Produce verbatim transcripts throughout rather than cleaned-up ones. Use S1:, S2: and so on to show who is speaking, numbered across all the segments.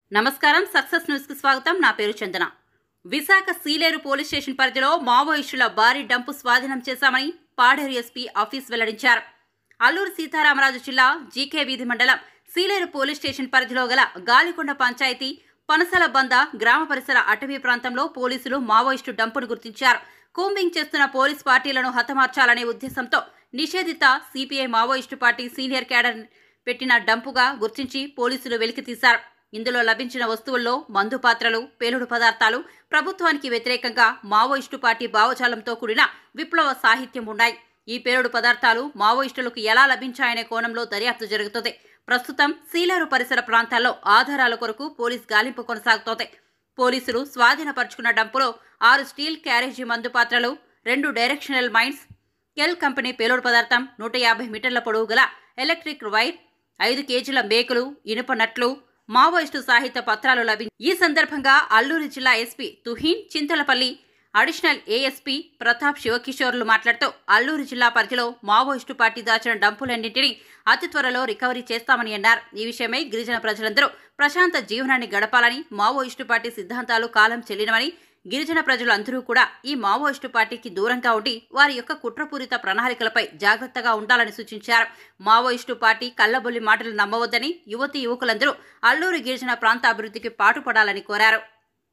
S1: నమస్కారం success news కి స్వాగతం. నా పేరు చందన. విశాఖ సీలేరు పోలీస్ స్టేషన్ పరిధిలో మావోయిస్టుల భారీ డంపు స్వాధీనం చేశామని పాడేరు ఎస్పీ ఆఫీస్ వెల్లడించారు. అల్లూరు సీతారామరాజు జిల్లా జీకే వీధి మండలం సీలేరు పోలీస్ స్టేషన్ పరిధిలో గల గాలికొండ పంచాయతీ పనసల బంద గ్రామ పరిసర అటవీ ప్రాంతంలో పోలీసులు మావోయిస్టు డంపును గుర్తించారు. కూంబింగ్ చేస్తున్న పోలీస్ పార్టీలను హతమార్చాలనే ఉద్దేశంతో నిషేధిత CPI Maoist party senior cadre పెట్టిన డంపుగా గుర్తించి పోలీసులు వెలికితీశారు. ఇందులో లభించిన వస్తువుల్లో మందు పాత్రలు, పేలుడు పదార్థాలు, ప్రభుత్వానికి వ్యతిరేకంగా మావోయిస్టు పార్టీ భావజాలంతో కూడిన విప్లవ సాహిత్యం ఉన్నాయి. ఈ పేలుడు పదార్థాలు మావోయిస్టులకు ఎలా లభించాయనే కోణంలో దర్యాప్తు జరుగుతుంది. ప్రస్తుతం సీలేరు పరిసర ప్రాంతాల్లో ఆధారాల కొరకు పోలీస్ గాలింపు కొనసాగుతోంది. పోలీసులు స్వాధీనపరుచుకున్న డంపులో ఆరు స్టీల్ క్యారేజీ మందు పాత్రలు, రెండు డైరెక్షనల్ మైన్స్, కెల్ కంపెనీ పేలుడు పదార్థం, నూట యాభై మీటర్ల పొడవు గల ఎలక్ట్రిక్ వైర్, ఐదు కేజీల మేకులు, ఇనుప నట్లు, మావోయిస్టు సాహిత్య పత్రాలు లభించాయి. ఈ సందర్భంగా అల్లూరు జిల్లా SP Tuhin Chintalapalli, additional ASP Pratap శివకిషోర్లు మాట్లాడుతూ అల్లూరు జిల్లా పరిధిలో మావోయిస్టు పార్టీ దాచిన డంపులన్నింటినీ అతి త్వరలో రికవరీ చేస్తామని అన్నారు. ఈ విషయమై గిరిజన ప్రజలందరూ ప్రశాంత జీవనాన్ని గడపాలని, మావోయిస్టు పార్టీ సిద్ధాంతాలు కాలం చెల్లినవని, గిరిజన ప్రజలు అందరూ కూడా ఈ మావోయిస్టు పార్టీకి దూరంగా ఉండి వారి యొక్క కుట్రపూరిత ప్రణాళికలపై జాగ్రత్తగా ఉండాలని సూచించారు. మావోయిస్టు పార్టీ కళ్లబొల్లి మాటలు నమ్మవద్దని యువతీ యువకులందరూ అల్లూరు గిరిజన ప్రాంత అభివృద్ధికి పాటుపడాలని కోరారు.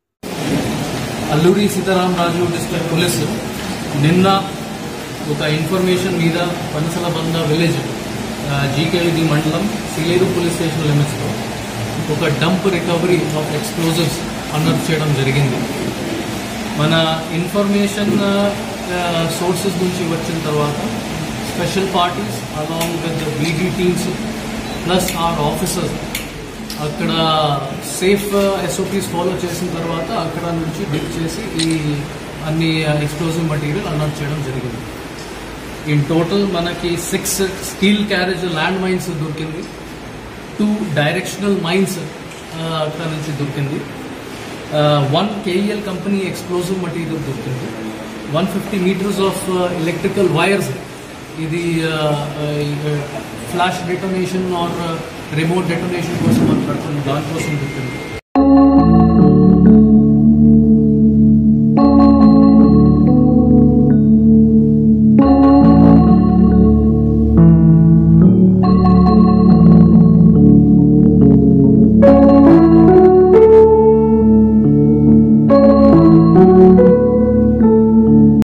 S2: అల్లూరి సీతారామరాజు డిస్ట్రిక్ట్ పోలీసు నిన్న ఒక ఇన్ఫర్మేషన్ మీద పనసల బంద విలేజ్ జీకేవిడి మండలం సీలేరు పోలీస్ స్టేషన్ లిమిట్స్లో ఒక dump recovery of explosives announce చేయడం జరిగింది. మన ఇన్ఫర్మేషన్ సోర్సెస్ నుంచి వచ్చిన తర్వాత special parties along with BD teams plus or officers అక్కడ సేఫ్ ఎస్ఓపీస్ ఫాలో చేసిన తర్వాత అక్కడ నుంచి డిక్ చేసి ఈ అన్ని ఎక్స్ప్లోజివ్ మెటీరియల్ అనౌన్స్ చేయడం జరిగింది. ఇన్ టోటల్ మనకి six steel carriage land mines దొరికింది, టూ డైరెక్షనల్ మైన్స్ అక్కడ నుంచి దొరికింది, one KEL company explosive material దొరికింది, one fifty metres of electrical wires, ఇది flash detonation or remote detonation కోసం మాట్లాడుతుంది, దానికోసం దొరికింది.